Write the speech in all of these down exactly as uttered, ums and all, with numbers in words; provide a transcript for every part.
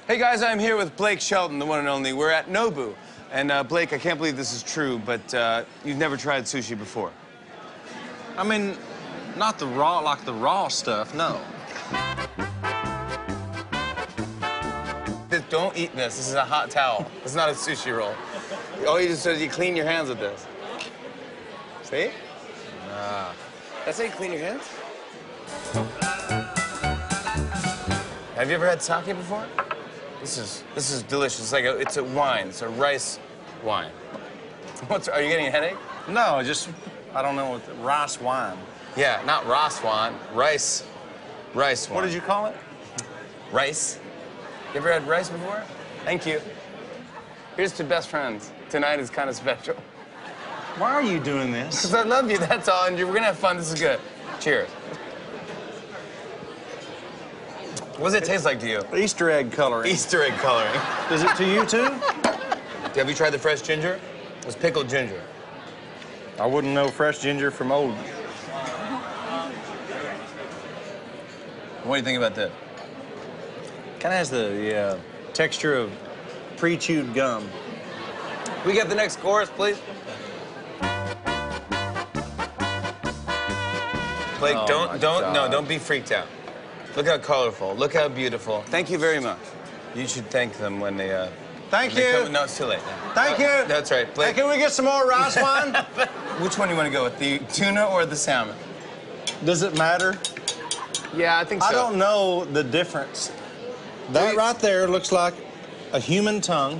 Hey guys, I'm here with Blake Shelton, the one and only. We're at Nobu. And uh, Blake, I can't believe this is true, but uh, you've never tried sushi before. I mean, not the raw, like the raw stuff, no. Don't eat this. This is a hot towel. It's not a sushi roll. All you just do is you clean your hands with this. See? Nah. That's how you clean your hands? Have you ever had sake before? This is this is delicious. It's like a, it's a wine. It's a rice wine. What's are you getting a headache? No, just I don't know what the, rice wine. Yeah, not rice wine. Rice, rice wine. What did you call it? Rice. You ever had rice before? Thank you. Here's to best friends. Tonight is kind of special. Why are you doing this? Because I love you, that's all, and we're gonna have fun. This is good. Cheers. What does it taste like to you? Easter egg coloring. Easter egg coloring. Is it to you, too? Have you tried the fresh ginger? It's pickled ginger. I wouldn't know fresh ginger from old. What do you think about this? Kind of has the uh, texture of pre-chewed gum. We get the next chorus, please. Blake, Oh, don't, my don't, God. no, don't be freaked out. Look how colorful. Look how beautiful. Thank you very much. You should thank them when they, uh... Thank when they you. come. No, it's too late. Thank No, you. That's right. Blake. Hey, can we get some more rice wine? Which one do you want to go with, the tuna or the salmon? Does it matter? Yeah, I think so. I don't know the difference. That Wait. right there looks like a human tongue.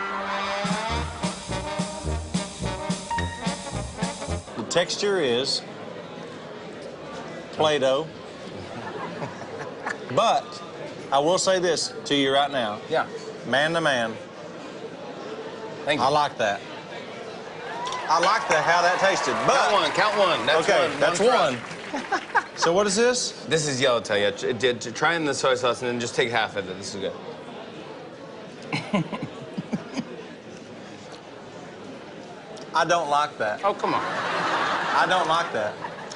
The texture is Play-Doh. But I will say this to you right now. Yeah. Man to man, Thank you. I like that. I like the how that tasted. But Count one, count one. That's okay, one. that's one. one. So what is this? This is Yellowtail. Yeah, Tr- t- t- try in the soy sauce and then just take half of it. This is good. I don't like that. Oh, come on. I don't like that.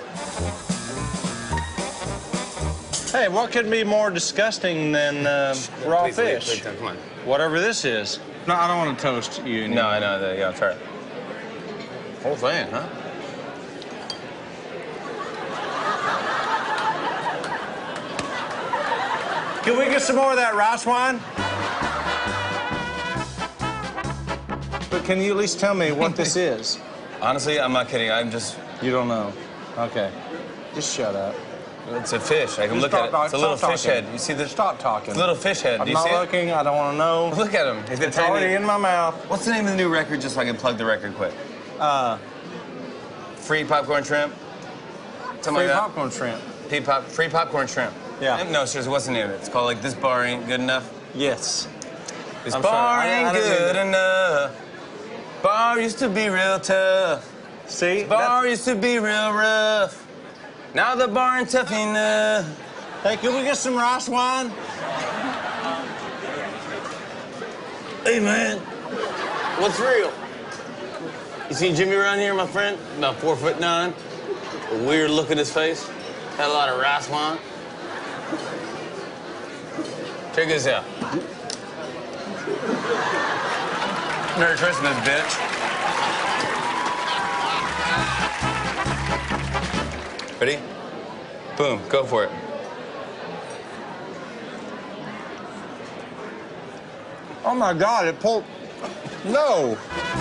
Hey, what could be more disgusting than uh, raw Please, please, fish? please, come on. Whatever this is. No, I don't want to toast you anymore. No, I know. The, yeah, try it. Whole thing, huh? Can we get some more of that rice wine? But can you at least tell me what this is? Honestly, I'm not kidding. I'm just... You don't know. Okay. Just shut up. It's a fish. I can Just look stop at it. talk- It's a little stop fish talking. head. You see this? Stop talking. It's a little fish head. I'm Do you not see looking. I don't want to know. it? Look at him. He's got It's tiny... already in my mouth. What's the name of the new record, just so I can plug the record quick? Uh, Free popcorn shrimp? Something free like that? popcorn shrimp. Free, pop, free popcorn shrimp. Yeah. No, seriously, what's the name of it? It's called, like, This Bar Ain't Good Enough. Yes. This I'm bar sorry. I- ain't I didn't good mean enough. Bar used to be real tough. See? Bar used to be real rough. Now the bar ain't tough enough. Hey, can we get some rice wine? Hey, man. What's real? You seen Jimmy around here, my friend? About four foot nine. A weird look in his face. Had a lot of rice wine. Check this out. Merry Christmas, bitch. Ready? Boom, go for it. Oh my God, it pulled. No.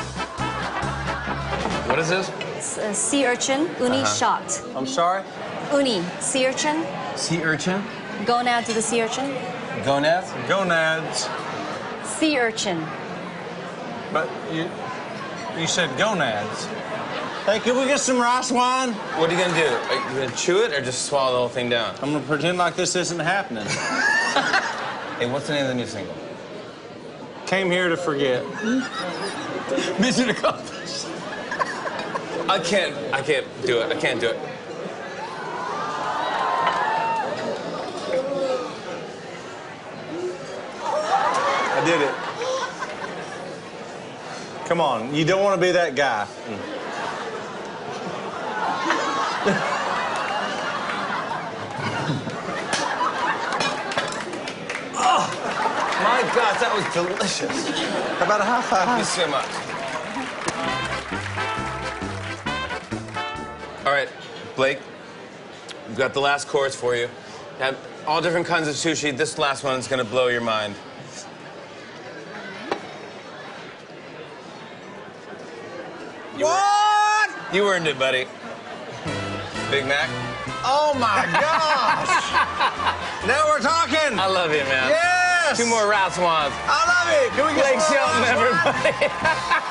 What is this? It's a sea urchin, uni Uh-huh. shot. I'm sorry? Uni, sea urchin. Sea urchin? Gonad to the sea urchin. Gonads? Gonads. Sea urchin. But you, you said gonads. Hey, can we get some rice wine? What are you gonna do? Are you gonna chew it or just swallow the whole thing down? I'm gonna pretend like this isn't happening. Hey, what's the name of the new single? Came here to forget. Mission accomplished. I can't, I can't do it. I can't do it. I did it. Come on, you don't want to be that guy. My gosh, that was delicious. How about a high five? Thank you so much. All right, Blake, we've got the last course for you. Have all different kinds of sushi. This last one is gonna blow your mind. You What? Earned, you earned it, buddy. Big Mac. Oh my gosh! Now we're talking. I love you, man. Yes. Two more Ralph Swans. I love it. Can we get Blake some more Shelton, Ralph Swans? everybody.